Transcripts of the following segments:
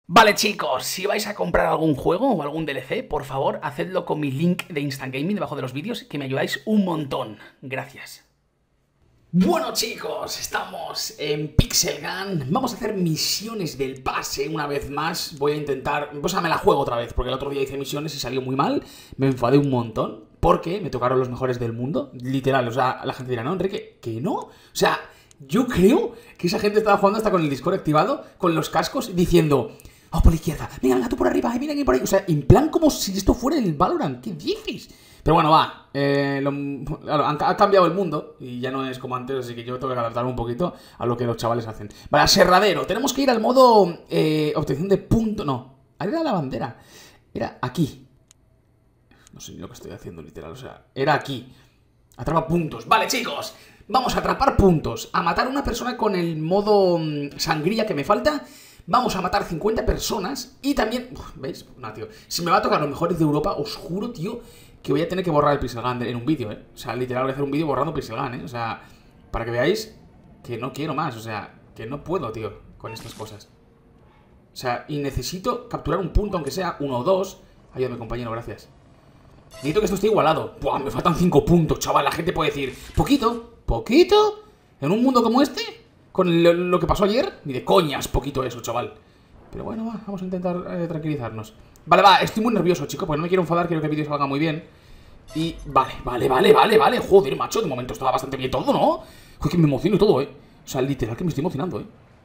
Vale chicos, si vais a comprar algún juego o algún DLC, por favor, hacedlo con mi link de Instant Gaming debajo de los vídeos, que me ayudáis un montón. Gracias. Bueno chicos, estamos en Pixel Gun. Vamos a hacer misiones del pase una vez más. Voy a intentar... Pues me la juego otra vez, porque el otro día hice misiones y salió muy mal. Me enfadé un montón, porque me tocaron los mejores del mundo. Literal, o sea, la gente dirá, no, Enrique, que no. O sea, yo creo que esa gente estaba jugando hasta con el Discord activado, con los cascos, diciendo... Oh, por la izquierda, venga, venga, tú por arriba, mira aquí por ahí. O sea, en plan como si esto fuera el Valorant. ¿Qué dices? Pero bueno, va. Claro, ha cambiado el mundo y ya no es como antes, así que yo tengo que adaptarme un poquito a lo que los chavales hacen. Vale, aserradero. Tenemos que ir al modo obtención de punto. No, ahí era la bandera. Era aquí. No sé ni lo que estoy haciendo, literal. O sea, era aquí. Atrapa puntos. Vale, chicos. Vamos a atrapar puntos. A matar a una persona con el modo sangría que me falta. Vamos a matar 50 personas y también... ¿Veis? No, tío. Si me va a tocar los mejores de Europa, os juro, tío, que voy a tener que borrar el Pixel Gun en un vídeo, ¿eh? O sea, literal voy a hacer un vídeo borrando Pixel Gun, ¿eh? O sea, para que veáis que no quiero más. O sea, que no puedo, tío, con estas cosas. O sea, y necesito capturar un punto, aunque sea 1 o 2. Ayúdame, compañero, gracias. Necesito que esto esté igualado. Buah, me faltan 5 puntos, chaval. La gente puede decir, ¿poquito? ¿Poquito? ¿En un mundo como este? Con lo que pasó ayer, ni de coñas poquito eso, chaval. Pero bueno, va, vamos a intentar tranquilizarnos. Vale, va, estoy muy nervioso, chico, porque no me quiero enfadar, quiero que el vídeo salga muy bien. Y vale. Joder, macho, de momento estaba bastante bien todo, ¿no? Joder, que me emociono y todo, O sea, literal que me estoy emocionando,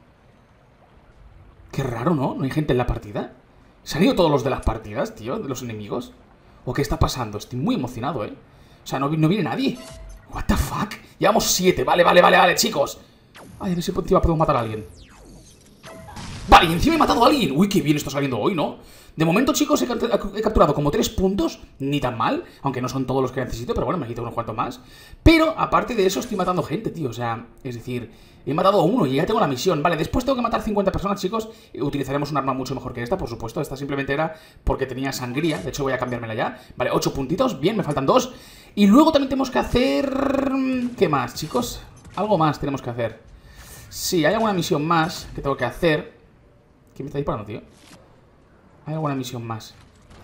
Qué raro, ¿no? No hay gente en la partida. ¿Se han ido todos los de las partidas, tío? De los enemigos. ¿O qué está pasando? Estoy muy emocionado, O sea, no viene nadie. What the fuck? Llevamos 7, vale, chicos. Ay, a ver si encima podemos matar a alguien. Vale, y encima he matado a alguien. Uy, qué bien está saliendo hoy, ¿no? De momento, chicos, he capturado como 3 puntos. Ni tan mal, aunque no son todos los que necesito. Pero bueno, me quito unos cuantos más. Pero, aparte de eso, estoy matando gente, tío. O sea, es decir, he matado a uno y ya tengo la misión. Vale, después tengo que matar 50 personas, chicos. Utilizaremos un arma mucho mejor que esta, por supuesto. Esta simplemente era porque tenía sangría. De hecho, voy a cambiármela ya. Vale, 8 puntitos. Bien, me faltan 2. Y luego también tenemos que hacer... ¿Qué más, chicos? Algo más tenemos que hacer. Sí, hay alguna misión más que tengo que hacer. ¿Quién me está disparando, tío? Hay alguna misión más.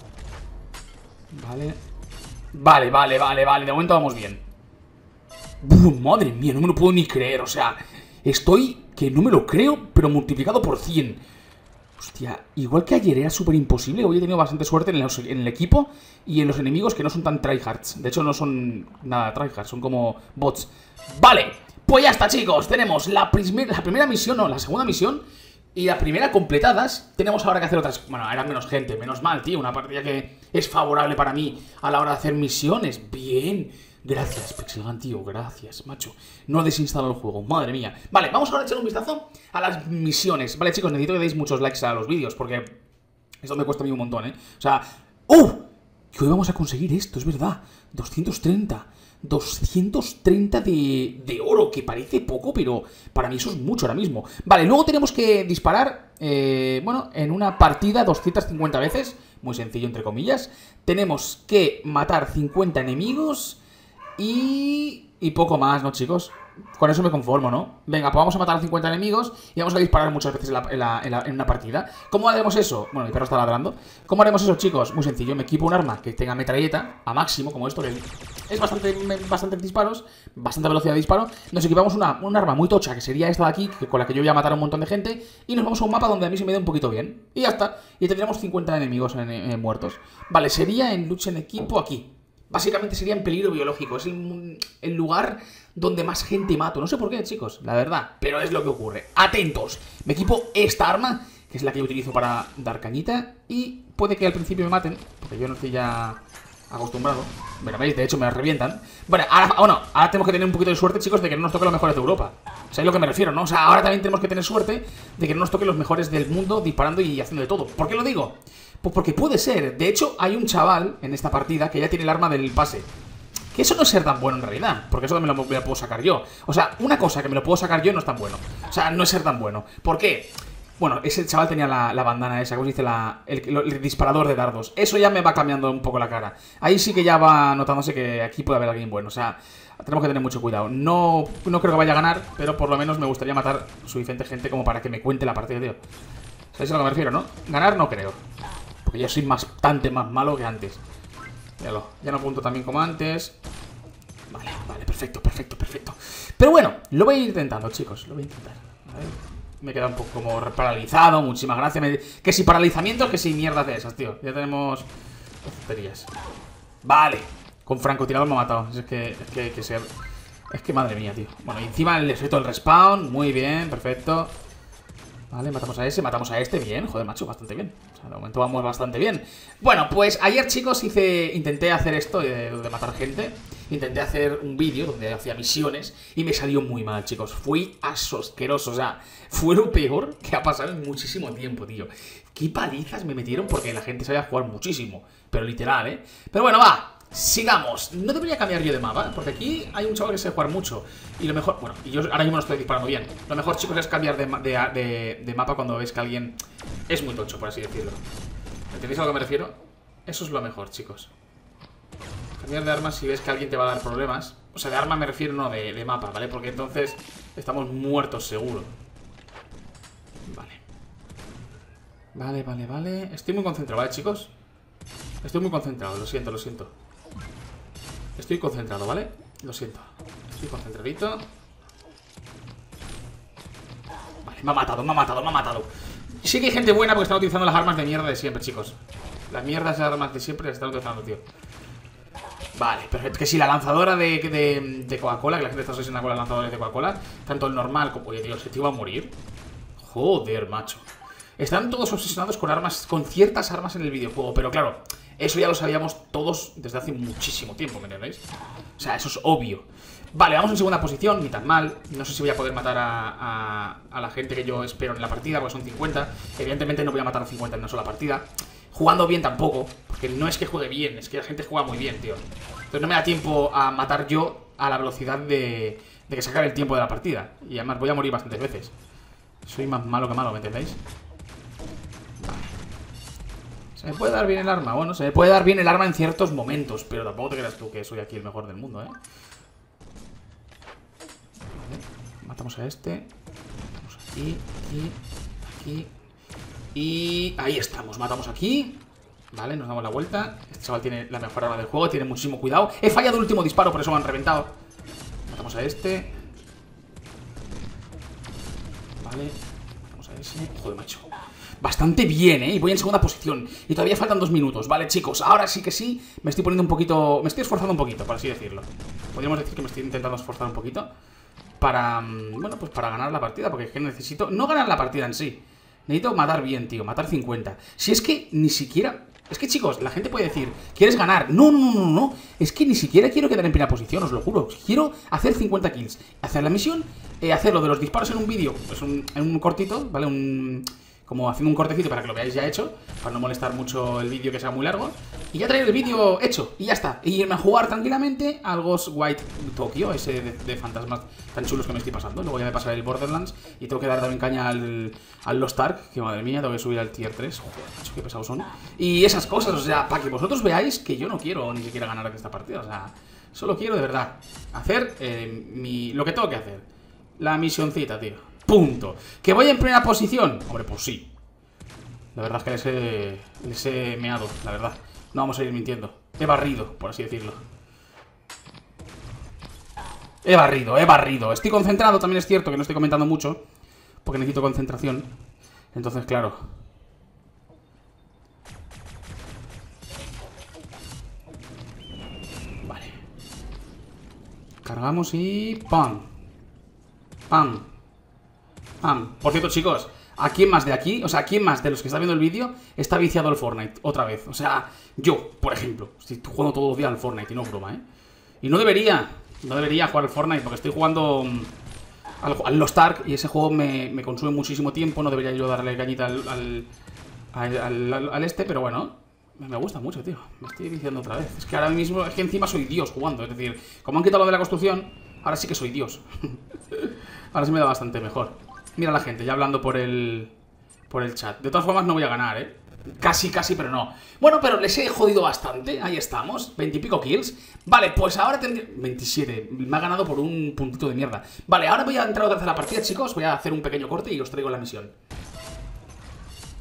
Vale. De momento vamos bien. Madre mía, no me lo puedo ni creer. O sea, estoy que no me lo creo, pero multiplicado por 100. Hostia, igual que ayer era súper imposible. Hoy he tenido bastante suerte en el equipo y en los enemigos que no son tan tryhards. De hecho, no son nada tryhards, son como bots. Vale, pues ya está, chicos. Tenemos la primera misión, no, la segunda misión y la primera completadas. Tenemos ahora que hacer otras... Bueno, era menos gente, menos mal, tío. Una partida que es favorable para mí a la hora de hacer misiones. Bien. Gracias, Pixel Gun, tío, gracias, macho. No desinstalo el juego, madre mía. Vale, vamos ahora a echar un vistazo a las misiones. Vale, chicos, necesito que deis muchos likes a los vídeos, porque esto me cuesta a mí un montón, O sea... ¡Oh! Que hoy vamos a conseguir esto, es verdad. 230 de oro, que parece poco, pero para mí eso es mucho ahora mismo. Vale, luego tenemos que disparar, bueno, en una partida 250 veces. Muy sencillo, entre comillas. Tenemos que matar 50 enemigos y poco más, ¿no, chicos? Con eso me conformo, ¿no? Venga, pues vamos a matar a 50 enemigos y vamos a disparar muchas veces en una partida. ¿Cómo haremos eso? Bueno, mi perro está ladrando. ¿Cómo haremos eso, chicos? Muy sencillo, me equipo un arma que tenga metralleta a máximo, como esto, que es bastante disparos, bastante velocidad de disparo. Nos equipamos un arma muy tocha, que sería esta de aquí, con la que yo voy a matar a un montón de gente. Y nos vamos a un mapa donde a mí se me dé un poquito bien. Y ya está. Y tendremos 50 enemigos muertos. Vale, sería en lucha en equipo aquí. Básicamente sería en peligro biológico. Es el lugar donde más gente mato. No sé por qué, chicos, la verdad, pero es lo que ocurre. Atentos. Me equipo esta arma, que es la que yo utilizo para dar cañita. Y puede que al principio me maten, porque yo no estoy ya acostumbrado. Bueno, veis, de hecho me revientan. Bueno, ahora tenemos que tener un poquito de suerte, chicos, de que no nos toque los mejores de Europa. ¿Sabéis a lo que me refiero, no? O sea, ahora también tenemos que tener suerte de que no nos toquen los mejores del mundo disparando y haciendo de todo. ¿Por qué lo digo? Pues porque puede ser. De hecho, hay un chaval en esta partida que ya tiene el arma del pase. Que eso no es ser tan bueno en realidad, porque eso me lo puedo sacar yo. O sea, una cosa que me lo puedo sacar yo no es tan bueno. O sea, no es ser tan bueno. ¿Por qué? Bueno, ese chaval tenía la bandana esa, como se dice, el disparador de dardos. Eso ya me va cambiando un poco la cara. Ahí sí que ya va notándose que aquí puede haber alguien bueno. O sea, tenemos que tener mucho cuidado. No creo que vaya a ganar, pero por lo menos me gustaría matar suficiente gente como para que me cuente la partida, tío. ¿Sabéis a lo que me refiero, no? Ganar no creo. Porque yo soy bastante más malo que antes. Míralo, ya no apunto también como antes. Vale, vale, perfecto, perfecto, perfecto. Pero bueno, lo voy a ir intentando, chicos. Lo voy a intentar. A ver. Me queda un poco como paralizado. Muchísimas gracias. Que si paralizamientos, que si mierdas de esas, tío. Ya tenemos tonterías. Vale. Con francotirador me ha matado. Es que hay que ser... Es que madre mía, tío. Bueno, y encima el efecto del respawn. Muy bien, perfecto. Vale, matamos a ese, matamos a este. Bien, joder, macho, bastante bien. O sea, de momento vamos bastante bien. Bueno, pues ayer, chicos, intenté hacer esto de matar gente. Intenté hacer un vídeo donde hacía misiones y me salió muy mal, chicos. Fui asqueroso, o sea, fue lo peor que ha pasado en muchísimo tiempo, tío. Qué palizas me metieron porque la gente sabía jugar muchísimo. Pero literal, ¿eh? Pero bueno, va. Sigamos, no debería cambiar yo de mapa, porque aquí hay un chaval que sabe jugar mucho. Y lo mejor, bueno, y yo ahora mismo no estoy disparando bien. Lo mejor, chicos, es cambiar de mapa cuando veis que alguien es muy tocho, por así decirlo. ¿Entendéis a lo que me refiero? Eso es lo mejor, chicos. Cambiar de armas si ves que alguien te va a dar problemas. O sea, de arma me refiero, no de mapa, ¿vale? Porque entonces estamos muertos seguro. Vale. Vale, vale, vale. Estoy muy concentrado, ¿vale, chicos? Estoy muy concentrado, lo siento, lo siento. Estoy concentrado, ¿vale? Lo siento. Estoy concentradito. Vale, me ha matado, me ha matado, me ha matado. Sí que hay gente buena porque están utilizando las armas de mierda de siempre, chicos. Las mierdas de armas de siempre las están utilizando, tío. Vale, perfecto. Que si la lanzadora de Coca-Cola, que la gente está obsesionada con las lanzadoras de Coca-Cola, tanto el normal como... Oye, tío, ¿se te iba a morir? Joder, macho. Están todos obsesionados con armas, con ciertas armas en el videojuego, pero claro, eso ya lo sabíamos todos desde hace muchísimo tiempo, ¿me entendéis? O sea, eso es obvio. Vale, vamos en segunda posición, ni tan mal. No sé si voy a poder matar a la gente que yo espero en la partida, porque son 50. Evidentemente no voy a matar a 50 en una sola partida. Jugando bien tampoco, porque no es que juegue bien, es que la gente juega muy bien, tío. Entonces no me da tiempo a matar yo a la velocidad de que sacar el tiempo de la partida. Y además voy a morir bastantes veces. Soy más malo que malo, ¿me entendéis? ¿Se me puede dar bien el arma? Bueno, se me puede dar bien el arma en ciertos momentos, pero tampoco te creas tú que soy aquí el mejor del mundo, ¿eh? Vale. Matamos a este. Matamos aquí, aquí, aquí. Y ahí estamos, matamos aquí. Vale, nos damos la vuelta. Este chaval tiene la mejor arma del juego, tiene muchísimo cuidado. He fallado el último disparo, por eso me han reventado. Matamos a este. Vale, matamos a ese. Joder, macho. Bastante bien, ¿eh? Y voy en segunda posición. Y todavía faltan 2 minutos. Vale, chicos, ahora sí que sí. Me estoy poniendo un poquito... Me estoy esforzando un poquito, por así decirlo. Podríamos decir que me estoy intentando esforzar un poquito para... Bueno, pues para ganar la partida. Porque es que necesito... No ganar la partida en sí. Necesito matar bien, tío. Matar 50. Si es que ni siquiera... Es que, chicos, la gente puede decir, ¿quieres ganar? No, no, no, no. Es que ni siquiera quiero quedar en primera posición, os lo juro. Quiero hacer 50 kills. Hacer la misión, hacer lo de los disparos en un vídeo. Pues en un cortito, ¿vale? Como haciendo un cortecito para que lo veáis ya hecho, para no molestar mucho el vídeo que sea muy largo. Y ya traer el vídeo hecho, y ya está. Y irme a jugar tranquilamente al Ghost White Tokyo, ese de fantasmas tan chulos que me estoy pasando. Luego ya me pasaré el Borderlands y tengo que dar también caña al Lost Ark, que madre mía, tengo que subir al tier 3. Joder, macho, qué pesados son. Y esas cosas, o sea, para que vosotros veáis que yo no quiero ni siquiera ganar esta partida. O sea, solo quiero de verdad hacer lo que tengo que hacer. La misioncita, tío. Punto. ¿Que voy en primera posición? Hombre, pues sí. La verdad es que les he meado, la verdad. No vamos a ir mintiendo. He barrido, por así decirlo. He barrido, he barrido. Estoy concentrado, también es cierto que no estoy comentando mucho, porque necesito concentración. Entonces, claro. Vale. Cargamos y... ¡pam! ¡Pam! ¡pam! Por cierto, chicos, ¿a quién más de aquí? O sea, ¿a quién más de los que está viendo el vídeo está viciado al Fortnite otra vez? O sea, yo, por ejemplo, estoy jugando todos los días al Fortnite y no es broma, ¿eh? Y no debería jugar al Fortnite porque estoy jugando al Lost Ark y ese juego me consume muchísimo tiempo. No debería yo darle cañita al este, pero bueno, me gusta mucho, tío. Me estoy viciando otra vez. Es que ahora mismo, es que encima soy Dios jugando. Es decir, como han quitado lo de la construcción, ahora sí que soy Dios. Ahora sí me da bastante mejor. Mira la gente, ya hablando por el chat. De todas formas no voy a ganar, ¿eh? Casi, pero no. Bueno, pero les he jodido bastante. Ahí estamos, 20 y pico kills. Vale, pues ahora tendré... 27, me ha ganado por un puntito de mierda. Vale, ahora voy a entrar otra vez a la partida, chicos. Voy a hacer un pequeño corte y os traigo la misión.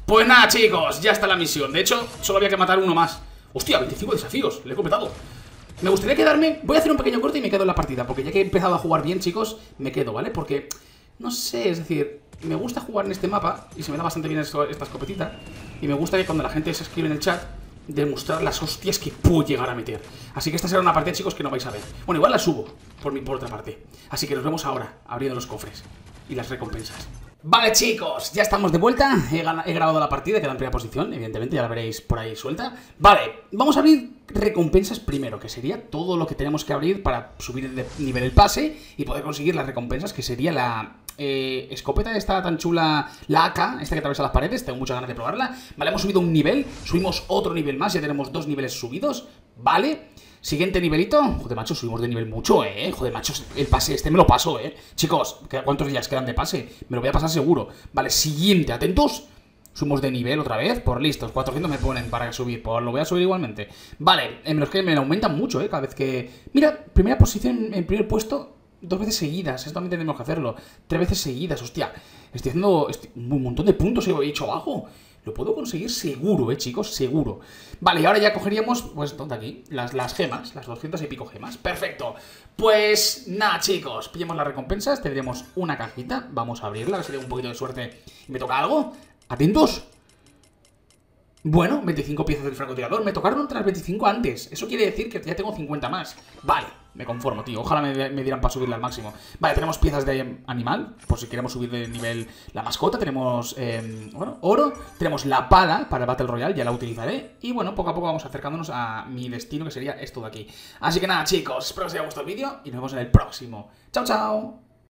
Pues nada, chicos, ya está la misión. De hecho, solo había que matar uno más. Hostia, 25 desafíos, le he completado. Me gustaría quedarme, voy a hacer un pequeño corte y me quedo en la partida, porque ya que he empezado a jugar bien, chicos, me quedo, ¿vale? Porque, no sé, es decir, me gusta jugar en este mapa y se me da bastante bien esta escopetita. Y me gusta que cuando la gente se escribe en el chat, demostrar las hostias que puedo llegar a meter. Así que esta será una partida, chicos, que no vais a ver. Bueno, igual la subo, por otra parte. Así que nos vemos ahora, abriendo los cofres y las recompensas. Vale, chicos, ya estamos de vuelta. He grabado la partida, queda en primera posición. Evidentemente, ya la veréis por ahí suelta. Vale, vamos a abrir recompensas primero, que sería todo lo que tenemos que abrir para subir de nivel el pase y poder conseguir las recompensas, que sería la escopeta esta tan chula, la AK, esta que atraviesa las paredes. Tengo muchas ganas de probarla. Vale, hemos subido un nivel, subimos otro nivel más, ya tenemos 2 niveles subidos. Vale. Siguiente nivelito. Joder, macho, subimos de nivel mucho, Joder, macho, el pase este me lo paso, Chicos, ¿cuántos días quedan de pase? Me lo voy a pasar seguro. Vale, siguiente, atentos. Subimos de nivel otra vez, por listos. 400 me ponen para subir, pues lo voy a subir igualmente. Vale, menos que me aumentan mucho, cada vez que... Mira, primera posición en primer puesto 2 veces seguidas, esto también tenemos que hacerlo. 3 veces seguidas, hostia. Estoy haciendo un montón de puntos he hecho abajo. Lo puedo conseguir seguro, chicos, seguro. Vale, y ahora ya cogeríamos, pues, ¿dónde aquí? Las gemas, las 200 y pico gemas. Perfecto. Pues, nada, chicos, pillemos las recompensas. Tendremos una cajita, vamos a abrirla, a ver si tengo un poquito de suerte y me toca algo. Atentos. Bueno, 25 piezas del francotirador. Me tocaron otras 25 antes. Eso quiere decir que ya tengo 50 más. Vale, me conformo, tío. Ojalá me dieran para subirla al máximo. Vale, tenemos piezas de animal, por si queremos subir de nivel la mascota. Tenemos, bueno, oro. Tenemos la pala para el Battle Royale, ya la utilizaré. Y bueno, poco a poco vamos acercándonos a mi destino, que sería esto de aquí. Así que nada, chicos, espero que os haya gustado el vídeo y nos vemos en el próximo. ¡Chao, chao!